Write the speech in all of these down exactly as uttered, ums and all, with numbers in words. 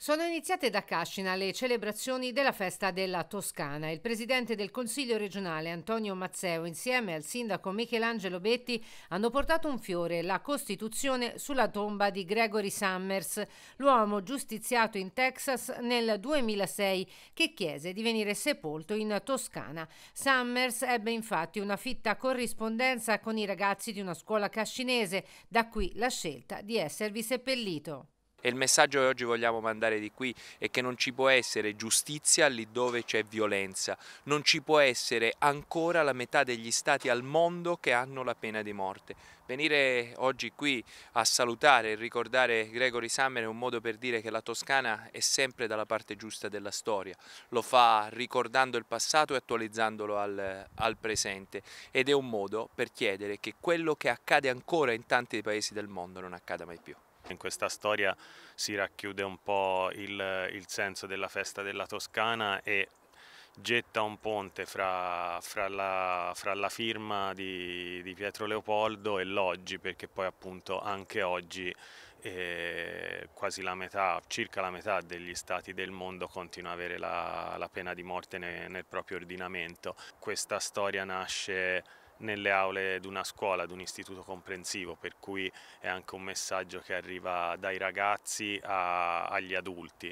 Sono iniziate da Cascina le celebrazioni della festa della Toscana. Il presidente del Consiglio regionale Antonio Mazzeo insieme al sindaco Michelangelo Betti hanno portato un fiore, la Costituzione, sulla tomba di Gregory Summers, l'uomo giustiziato in Texas nel duemilasei che chiese di venire sepolto in Toscana. Summers ebbe infatti una fitta corrispondenza con i ragazzi di una scuola cascinese, da qui la scelta di esservi seppellito. E il messaggio che oggi vogliamo mandare di qui è che non ci può essere giustizia lì dove c'è violenza, non ci può essere ancora la metà degli stati al mondo che hanno la pena di morte. Venire oggi qui a salutare e ricordare Gregory Summers è un modo per dire che la Toscana è sempre dalla parte giusta della storia, lo fa ricordando il passato e attualizzandolo al, al presente, ed è un modo per chiedere che quello che accade ancora in tanti paesi del mondo non accada mai più. In questa storia si racchiude un po' il, il senso della festa della Toscana e getta un ponte fra, fra, la, fra la firma di, di Pietro Leopoldo e l'oggi, perché poi appunto anche oggi eh, quasi la metà, circa la metà degli stati del mondo continua ad avere la, la pena di morte ne, nel proprio ordinamento. Questa storia nasce nelle aule di una scuola, di un istituto comprensivo, per cui è anche un messaggio che arriva dai ragazzi a, agli adulti.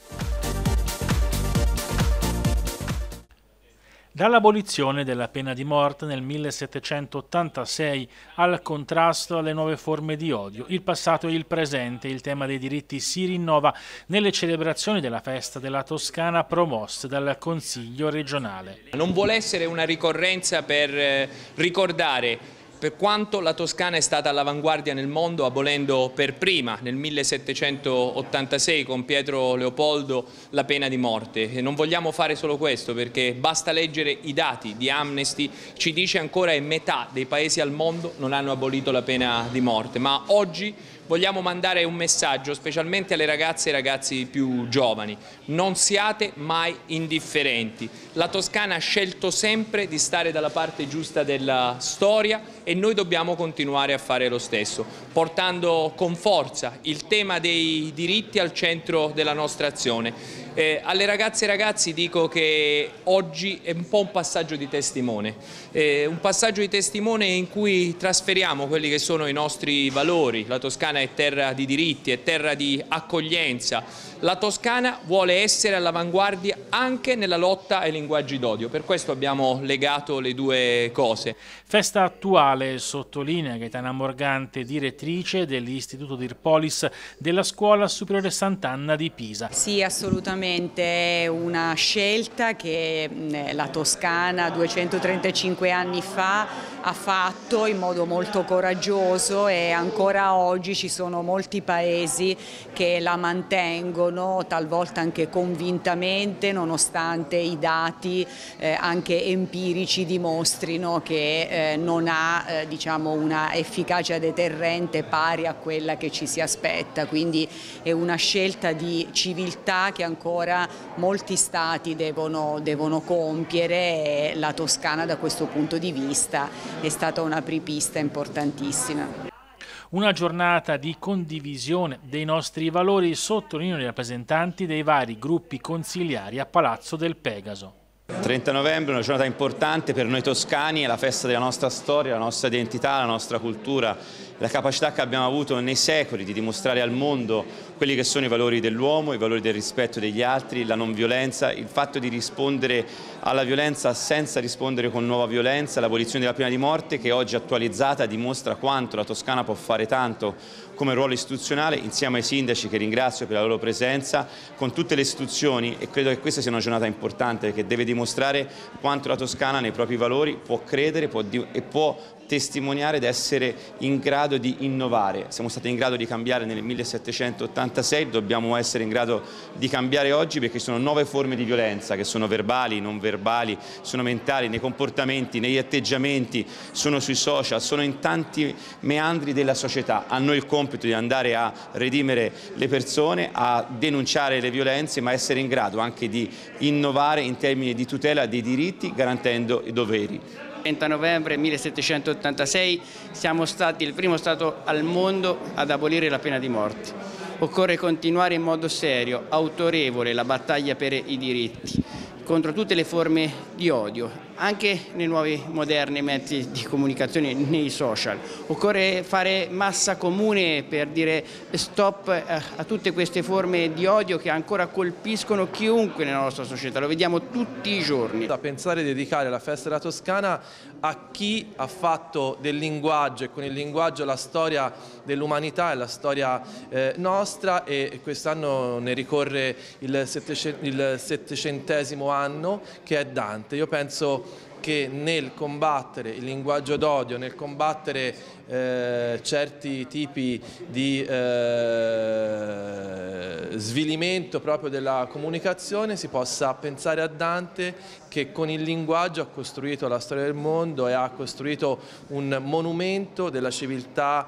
Dall'abolizione della pena di morte nel millesettecentottantasei al contrasto alle nuove forme di odio, il passato e il presente, il tema dei diritti si rinnova nelle celebrazioni della festa della Toscana promosse dal Consiglio regionale. Non vuole essere una ricorrenza per ricordare per quanto la Toscana è stata all'avanguardia nel mondo, abolendo per prima nel millesettecentottantasei con Pietro Leopoldo la pena di morte. E non vogliamo fare solo questo, perché basta leggere i dati di Amnesty, ci dice ancora che metà dei paesi al mondo non hanno abolito la pena di morte, ma oggi vogliamo mandare un messaggio specialmente alle ragazze e ai ragazzi più giovani: non siate mai indifferenti. La Toscana ha scelto sempre di stare dalla parte giusta della storia e noi dobbiamo continuare a fare lo stesso, portando con forza il tema dei diritti al centro della nostra azione. Eh, alle ragazze e ragazzi dico che oggi è un po' un passaggio di testimone, eh, un passaggio di testimone in cui trasferiamo quelli che sono i nostri valori. La Toscana è terra di diritti, è terra di accoglienza. La Toscana vuole essere all'avanguardia anche nella lotta ai linguaggi d'odio, per questo abbiamo legato le due cose. Festa attuale, sottolinea Gaetana Morgante, direttrice dell'Istituto Dirpolis della Scuola Superiore Sant'Anna di Pisa. Sì, assolutamente, è una scelta che la Toscana duecentotrentacinque anni fa ha fatto in modo molto coraggioso, e ancora oggi ci sono molti paesi che la mantengono, talvolta anche convintamente, nonostante i dati eh, anche empirici dimostrino che eh, non ha eh, diciamo, una efficacia deterrente pari a quella che ci si aspetta. Quindi è una scelta di civiltà che ancora molti stati devono, devono compiere, e la Toscana da questo punto di vista è stata una apripista importantissima. Una giornata di condivisione dei nostri valori, sottolineano i rappresentanti dei vari gruppi consiliari a Palazzo del Pegaso. trenta novembre è una giornata importante per noi toscani, è la festa della nostra storia, la nostra identità, la nostra cultura, la capacità che abbiamo avuto nei secoli di dimostrare al mondo quelli che sono i valori dell'uomo, i valori del rispetto degli altri, la non violenza, il fatto di rispondere alla violenza senza rispondere con nuova violenza, l'abolizione della pena di morte, che oggi attualizzata dimostra quanto la Toscana può fare tanto come ruolo istituzionale, insieme ai sindaci, che ringrazio per la loro presenza, con tutte le istituzioni, e credo che questa sia una giornata importante perché deve dimostrare quanto la Toscana nei propri valori può credere può e può testimoniare di essere in grado di innovare. Siamo stati in grado di cambiare nel millesettecentottantasei, dobbiamo essere in grado di cambiare oggi, perché ci sono nuove forme di violenza che sono verbali, non verbali, sono mentali, nei comportamenti, negli atteggiamenti, sono sui social, sono in tanti meandri della società. A noi il compito di andare a redimere le persone, a denunciare le violenze, ma essere in grado anche di innovare in termini di tutela dei diritti, garantendo i doveri. trenta novembre millesettecentottantasei siamo stati il primo Stato al mondo ad abolire la pena di morte. Occorre continuare in modo serio, autorevole la battaglia per i diritti, contro tutte le forme di odio, anche nei nuovi moderni mezzi di comunicazione, nei social. Occorre fare massa comune per dire stop a tutte queste forme di odio che ancora colpiscono chiunque nella nostra società, lo vediamo tutti i giorni. Da pensare di dedicare la festa della Toscana a chi ha fatto del linguaggio e con il linguaggio la storia dell'umanità e la storia eh, nostra, e quest'anno ne ricorre il, il settecentesimo anno, che è Dante. Io penso che nel combattere il linguaggio d'odio, nel combattere eh, certi tipi di eh, svilimento proprio della comunicazione, si possa pensare a Dante, che con il linguaggio ha costruito la storia del mondo e ha costruito un monumento della civiltà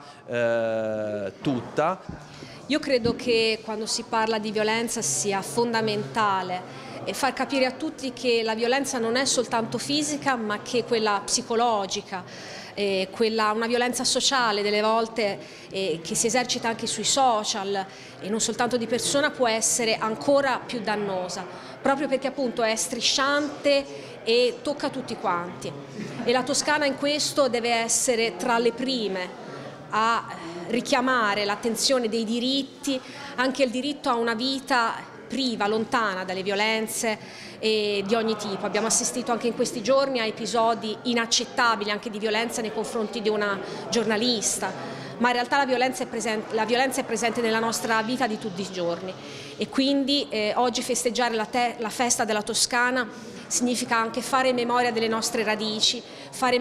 eh, tutta. Io credo che quando si parla di violenza sia fondamentale e far capire a tutti che la violenza non è soltanto fisica, ma che quella psicologica, eh, quella, una violenza sociale delle volte eh, che si esercita anche sui social e non soltanto di persona, può essere ancora più dannosa, proprio perché appunto è strisciante e tocca tutti quanti. E la Toscana in questo deve essere tra le prime a richiamare l'attenzione dei diritti, anche il diritto a una vita priva, lontana dalle violenze e di ogni tipo. Abbiamo assistito anche in questi giorni a episodi inaccettabili anche di violenza nei confronti di una giornalista, ma in realtà la violenza è presente, la violenza è presente nella nostra vita di tutti i giorni, e quindi eh, oggi festeggiare la, te, la festa della Toscana significa anche fare memoria delle nostre radici, fare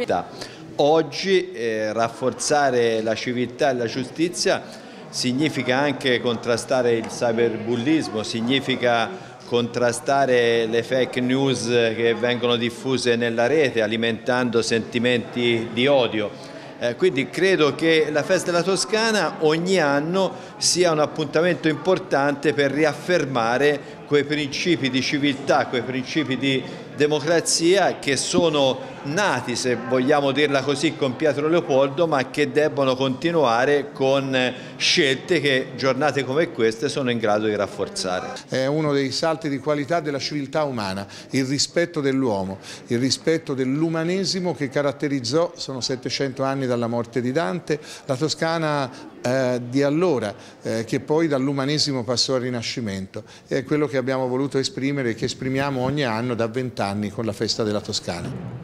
Oggi eh, rafforzare la civiltà e la giustizia significa anche contrastare il cyberbullismo, significa contrastare le fake news che vengono diffuse nella rete alimentando sentimenti di odio. Eh, quindi credo che la festa della Toscana ogni anno sia un appuntamento importante per riaffermare quei principi di civiltà, quei principi di democrazia che sono nati, se vogliamo dirla così, con Pietro Leopoldo, ma che debbono continuare con scelte che giornate come queste sono in grado di rafforzare. È uno dei salti di qualità della civiltà umana, il rispetto dell'uomo, il rispetto dell'umanesimo che caratterizzò, sono settecento anni dalla morte di Dante, la Toscana eh, di allora, eh, che poi dall'umanesimo passò al Rinascimento. È quello che abbiamo voluto esprimere e che esprimiamo ogni anno da vent'anni con la festa della Toscana.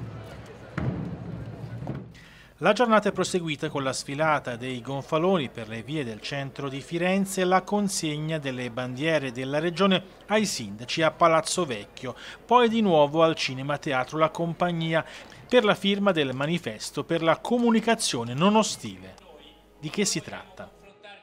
La giornata è proseguita con la sfilata dei gonfaloni per le vie del centro di Firenze e la consegna delle bandiere della regione ai sindaci a Palazzo Vecchio, poi di nuovo al Cinema Teatro La Compagnia per la firma del manifesto per la comunicazione non ostile. Di che si tratta?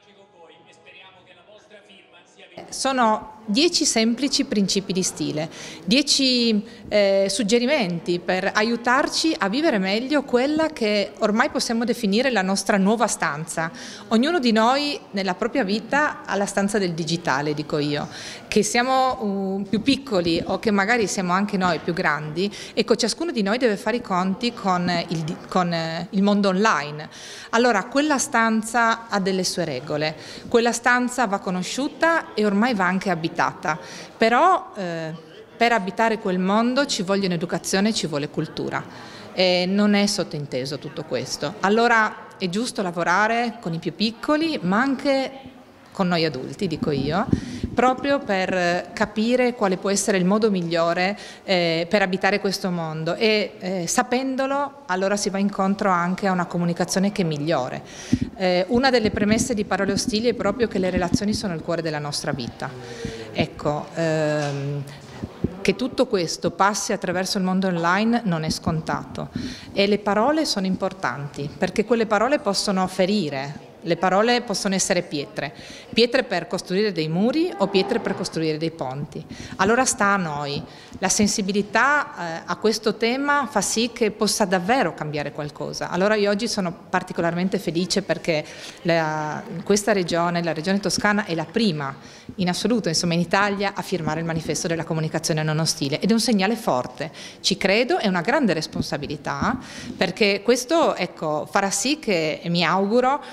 Sono dieci semplici principi di stile, dieci eh, suggerimenti per aiutarci a vivere meglio quella che ormai possiamo definire la nostra nuova stanza. Ognuno di noi nella propria vita ha la stanza del digitale, dico io, che siamo uh, più piccoli o che magari siamo anche noi più grandi. Ecco, ciascuno di noi deve fare i conti con il, con, eh, il mondo online. Allora, quella stanza ha delle sue regole, quella stanza va conosciuta e ormai va anche abitata. Però eh, per abitare quel mondo ci vogliono educazione, ci vuole cultura, e non è sottinteso tutto questo. Allora è giusto lavorare con i più piccoli, ma anche con noi adulti, dico io, proprio per capire quale può essere il modo migliore eh, per abitare questo mondo, e eh, sapendolo allora si va incontro anche a una comunicazione che è migliore. Eh, una delle premesse di Parole Ostili è proprio che le relazioni sono il cuore della nostra vita. Ecco, ehm, che tutto questo passi attraverso il mondo online non è scontato, e le parole sono importanti perché quelle parole possono ferire. Le parole possono essere pietre, pietre per costruire dei muri o pietre per costruire dei ponti. Allora sta a noi. La sensibilità eh, a questo tema fa sì che possa davvero cambiare qualcosa. Allora io oggi sono particolarmente felice perché la, questa regione, la regione Toscana, è la prima in assoluto, insomma in Italia, a firmare il manifesto della comunicazione non ostile, ed è un segnale forte. Ci credo, è una grande responsabilità, perché questo, ecco, farà sì che, e mi auguro, che un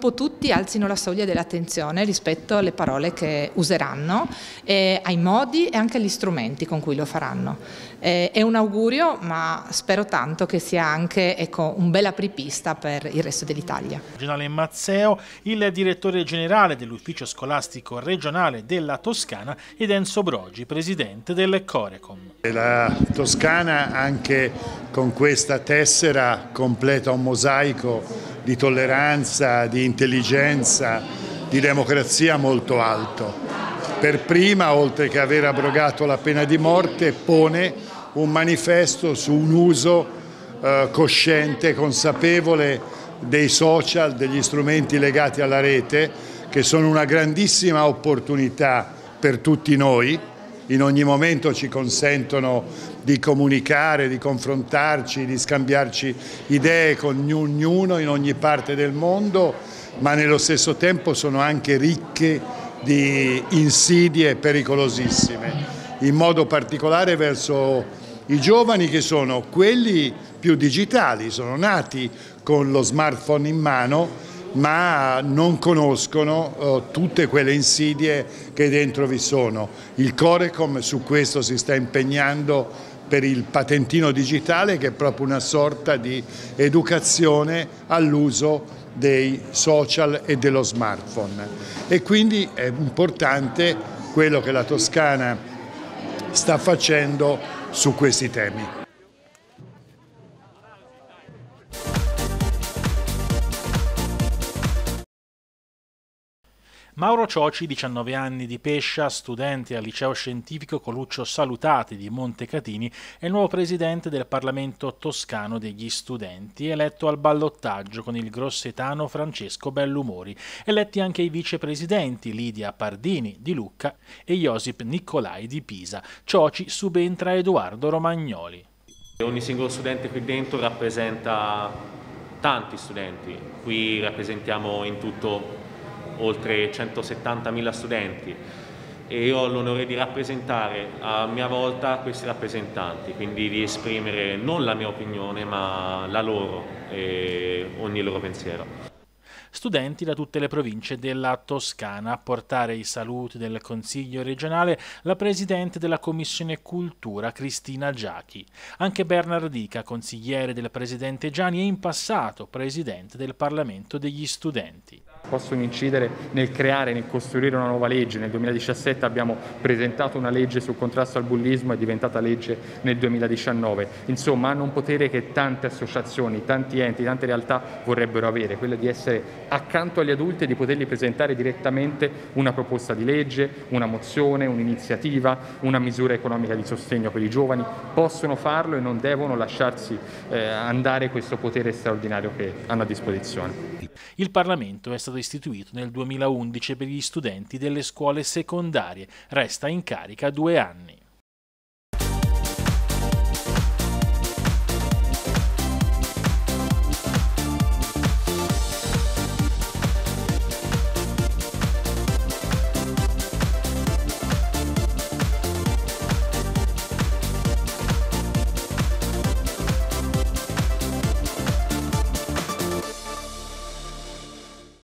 po' tutti alzino la soglia dell'attenzione rispetto alle parole che useranno, eh, ai modi e anche agli strumenti con cui lo faranno. Eh, è un augurio, ma spero tanto che sia anche, ecco, un bel apripista per il resto dell'Italia. Regionale Mazzeo, il direttore generale dell'ufficio scolastico regionale della Toscana, ed Enzo Brogi, presidente del Corecom. La Toscana, anche con questa tessera, completa un mosaico di tolleranza, di intelligenza, di democrazia molto alto. Per prima, oltre che aver abrogato la pena di morte, pone un manifesto su un uso eh, cosciente, consapevole dei social, degli strumenti legati alla rete, che sono una grandissima opportunità per tutti noi. In ogni momento ci consentono di comunicare, di confrontarci, di scambiarci idee con ognuno in ogni parte del mondo, ma nello stesso tempo sono anche ricche di insidie pericolosissime, in modo particolare verso i giovani, che sono quelli più digitali, sono nati con lo smartphone in mano, ma non conoscono uh, tutte quelle insidie che dentro vi sono. Il Corecom su questo si sta impegnando per il patentino digitale, che è proprio una sorta di educazione all'uso dei social e dello smartphone. E quindi è importante quello che la Toscana sta facendo su questi temi. Mauro Cioci, diciannove anni, di Pescia, studente al liceo scientifico Coluccio Salutati di Montecatini, è il nuovo presidente del Parlamento toscano degli studenti, eletto al ballottaggio con il grossetano Francesco Bellumori. Eletti anche i vicepresidenti Lidia Pardini di Lucca e Josip Nicolai di Pisa. Cioci subentra Edoardo Romagnoli. Ogni singolo studente qui dentro rappresenta tanti studenti. Qui rappresentiamo in tutto oltre centosettantamila studenti e io ho l'onore di rappresentare a mia volta questi rappresentanti, quindi di esprimere non la mia opinione ma la loro e ogni loro pensiero. Studenti da tutte le province della Toscana. A portare i saluti del Consiglio regionale la Presidente della Commissione Cultura Cristina Giachi. Anche Bernardica, consigliere del Presidente Gianni, è in passato Presidente del Parlamento degli studenti. Possono incidere nel creare, nel costruire una nuova legge. Nel duemiladiciassette abbiamo presentato una legge sul contrasto al bullismo, è diventata legge nel duemiladiciannove. Insomma, hanno un potere che tante associazioni, tanti enti, tante realtà vorrebbero avere, quello di essere accanto agli adulti e di potergli presentare direttamente una proposta di legge, una mozione, un'iniziativa, una misura economica di sostegno per i giovani. Possono farlo e non devono lasciarsi eh, andare questo potere straordinario che hanno a disposizione. Il Parlamento è stato istituito nel duemilaundici per gli studenti delle scuole secondarie. Resta in carica due anni.